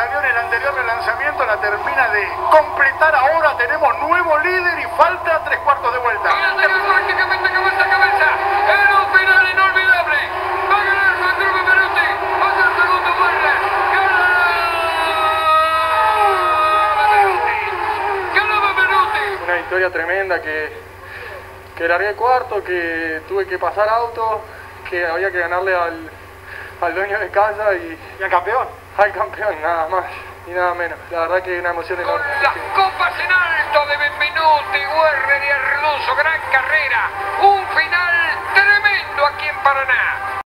salió en el anterior relanzamiento la termina de completar ahora. Tenemos nuevo líder y falta 3/4 de vuelta. Y la tengo prácticamente cabeza a cabeza. En un final inolvidable. Va a ganar Juan Cruz Beruti. Va a ser segundo vuelta. Ganaba Beruti. Una victoria tremenda que largué cuarto, que tuve que pasar auto, que había que ganarle al dueño de casa y ¿Y al campeón? al campeón, nada más y nada menos. La verdad que una emoción Con enorme. las copas en alto de Benvenuti, Werner y Arduzo, gran carrera. Un final tremendo aquí en Paraná.